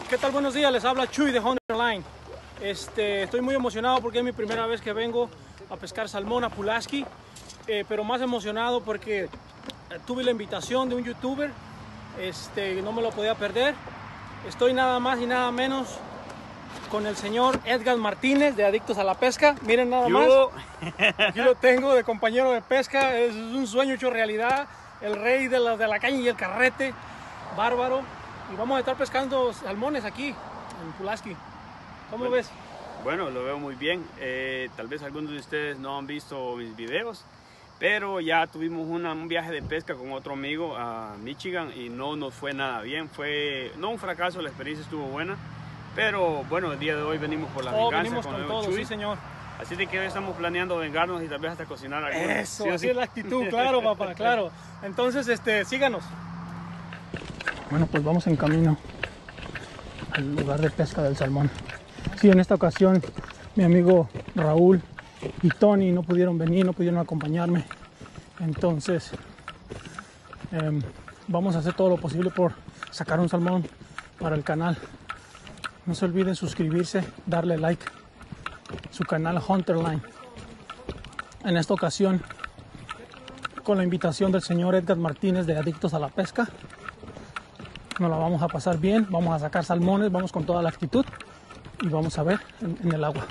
¿Qué tal? Buenos días, les habla Chuy de Hunterline. Estoy muy emocionado porque es mi primera vez que vengo a pescar salmón a Pulaski, pero más emocionado porque tuve la invitación de un youtuber, no me lo podía perder. Estoy nada más y nada menos con el señor Edgar Martínez de Adictos a la Pesca. Miren nada más, aquí lo tengo de compañero de pesca, es un sueño hecho realidad, el rey de la caña y el carrete, bárbaro. Y vamos a estar pescando salmones aquí en Pulaski. ¿Cómo ves? Bueno, lo veo muy bien. Tal vez algunos de ustedes no han visto mis videos, pero ya tuvimos un viaje de pesca con otro amigo a Michigan y no nos fue nada bien. Fue no un fracaso, la experiencia estuvo buena, pero bueno, el día de hoy venimos por la venganza. Venimos con todo, sí señor. Así de que hoy estamos planeando vengarnos y tal vez hasta cocinar algo. Eso, ¿sí, así es la actitud, claro papá, claro. Entonces, síganos. Bueno, pues vamos en camino al lugar de pesca del salmón. Sí, en esta ocasión mi amigo Raúl y Tony no pudieron venir, no pudieron acompañarme. Entonces vamos a hacer todo lo posible por sacar un salmón para el canal. No se olviden suscribirse, darle like a su canal Hunterline. En esta ocasión, con la invitación del señor Edgar Martínez de Adictos a la Pesca, nos la vamos a pasar bien, vamos a sacar salmones, vamos con toda la actitud y vamos a ver en el agua.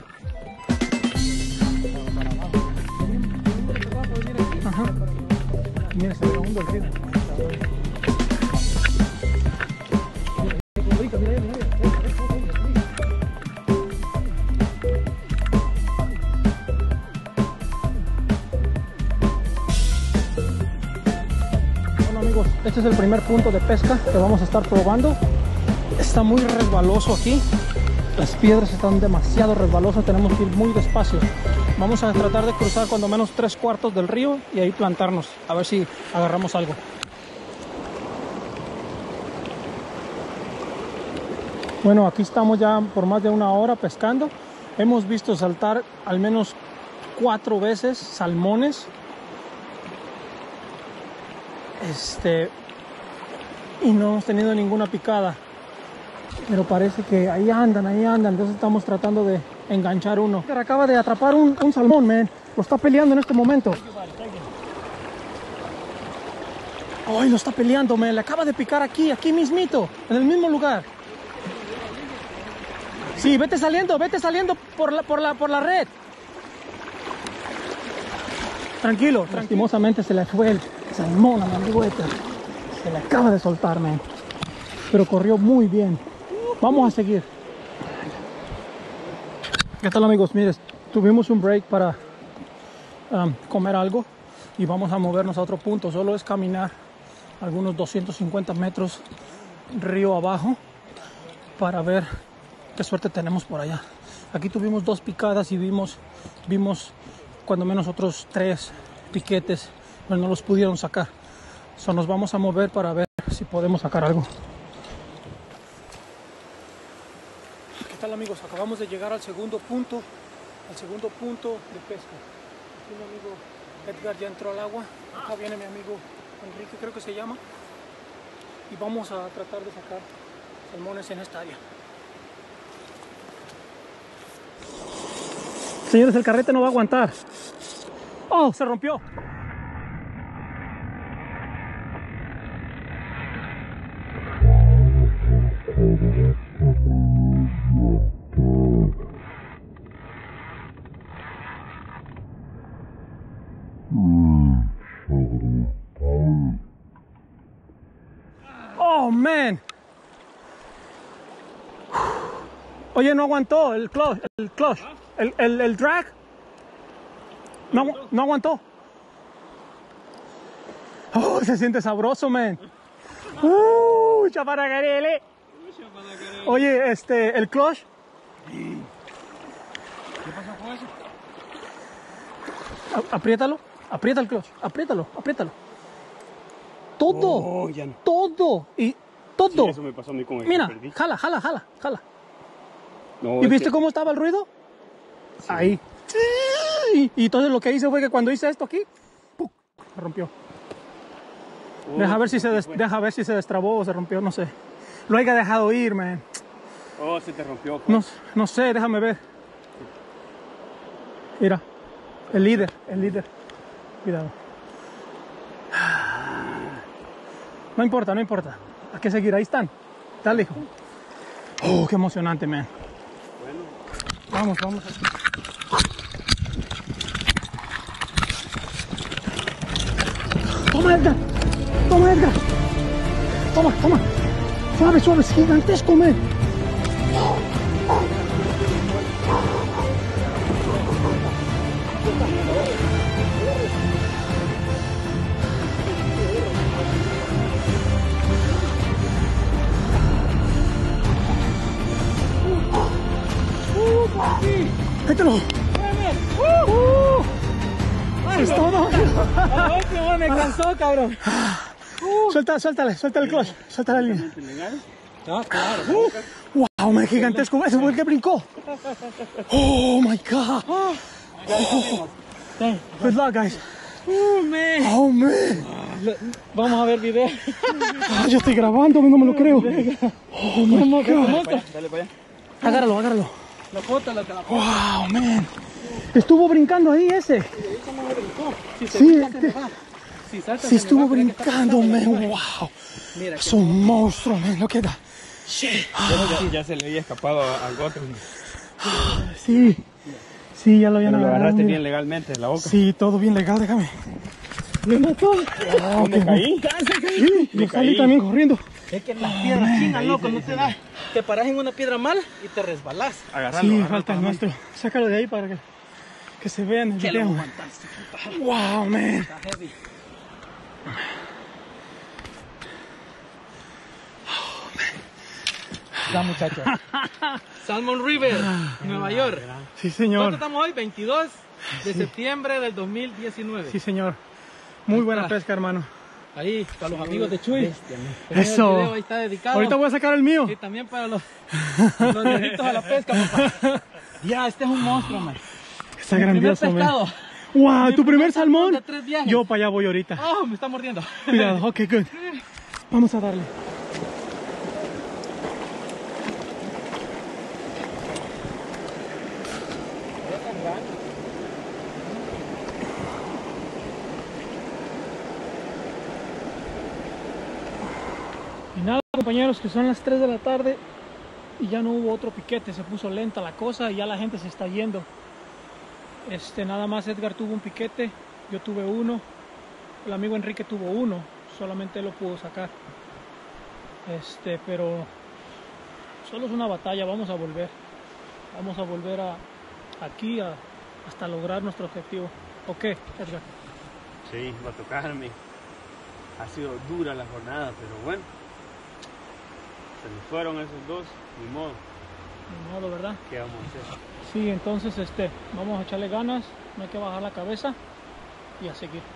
Ajá. Mira, se ve hondo el río. Este es el primer punto de pesca que vamos a estar probando. Está muy resbaloso aquí. Las piedras están demasiado resbalosas. Tenemos que ir muy despacio. Vamos a tratar de cruzar cuando menos 3/4 del río y ahí plantarnos. A ver si agarramos algo. Bueno, aquí estamos ya por más de 1 hora pescando. Hemos visto saltar al menos 4 veces salmones. Y no hemos tenido ninguna picada, pero parece que ahí andan, entonces estamos tratando de enganchar uno. Acaba de atrapar un salmón, man. Lo está peleando en este momento. Ay, lo está peleando, man. Le acaba de picar aquí mismito, en el mismo lugar. Sí, vete saliendo por la red. Tranquilo. Lastimosamente se le fue el salmón a mi amigo Edgar. Se le acaba de soltar, man. Pero corrió muy bien. Vamos a seguir. ¿Qué tal, amigos? Miren, tuvimos un break para comer algo y vamos a movernos a otro punto. Solo es caminar algunos 250 metros río abajo para ver qué suerte tenemos por allá. Aquí tuvimos 2 picadas y vimos cuando menos otros 3 piquetes, pero no los pudieron sacar. Nos vamos a mover para ver si podemos sacar algo. ¿Qué tal, amigos? Acabamos de llegar al segundo punto de pesca. Aquí mi amigo Edgar ya entró al agua. Acá viene mi amigo Enrique, creo que se llama. Y vamos a tratar de sacar salmones en esta área. Señores, el carrete no va a aguantar. ¡Oh! Se rompió. Oh, man. Oye, no aguantó el clutch, el drag. No aguantó. Oh, se siente sabroso, man. Chaparagarele. Oye, el clutch. ¿Qué pasó con eso? Apriétalo, aprieta el clutch, apriétalo. Todo, oh, ya no. todo y todo. Sí, eso me pasó a mí con el Mira, que perdí. jala. No, ¿Y viste cómo estaba el ruido? Sí. Ahí. Y entonces lo que hice fue que cuando hice esto aquí, ¡pum!, se rompió. Deja ver si se destrabó o se rompió, no sé. Lo haya dejado ir, man. Oh, se te rompió. No, no sé, déjame ver. Mira, el líder. Cuidado. No importa. Hay que seguir, ahí están. Dale, hijo. Oh, qué emocionante, man. Bueno. Vamos. Toma, Edgar. Toma. Suave, es gigantesco, man. ¡Mételo! ¡Es todo! Me cansó, cabrón. Suéltale el clutch, suelta la línea. Ah, claro. ¡Wow, man, gigantesco! Ese fue el que brincó. ¡Oh, my God! Good luck, guys. Man. ¡Oh, man! Vamos a ver video. Yo estoy grabando, no me lo creo. ¡Oh, my God! Dale para allá. Agárralo. La foto, la foto. ¡Wow, man! Estuvo brincando ahí ese. Sí, estuvo brincando, man. ¡Wow! Mira, Es un monstruo, man. Lo que da. Ya se le había escapado al otro. Sí, ya lo habían Pero lo agarrado. agarraste mira. bien legalmente en la boca. Sí, todo bien legal, déjame. Me mató. ¿Dónde caí? Sí, yo salí también corriendo. es que las piedras chinas, loco, no te da. Te paras en una piedra mal y te resbalás. Agarrarlo. Sí, falta el nuestro. Sácalo de ahí para que se vea en el Que lo video. aguantaste, puta. Wow, man. Está heavy. Ya, muchachos. Salmon River, Nueva York. Sí, ¿Cuánto señor. estamos hoy? 22 de septiembre del 2019. Sí, señor. Muy buena está. pesca, hermano. Ahí, para los amigos de Chuy. Eso. El video ahí está dedicado. Ahorita voy a sacar el mío. Y también para los deditos a la pesca, papá. Ya, este es un monstruo, man. Está Mi primer grandioso, man. pescado. Wow, Mi tu primer salmón salmón. de 3 viajes. Yo para allá voy ahorita. Oh, me está mordiendo. Cuidado, ok, good. Vamos a darle. Y nada, compañeros, que son las 3 de la tarde y ya no hubo otro piquete, se puso lenta la cosa y ya la gente se está yendo. Nada más Edgar tuvo un piquete, yo tuve uno, el amigo Enrique tuvo uno, solamente él lo pudo sacar. Pero solo es una batalla, vamos a volver aquí hasta lograr nuestro objetivo. ¿Ok, Edgar? Sí, va a tocarme. Ha sido dura la jornada, pero bueno. Se nos fueron esos dos, ni modo. Ni modo, ¿verdad? ¿Qué vamos a hacer? Sí, entonces vamos a echarle ganas, no hay que bajar la cabeza y a seguir.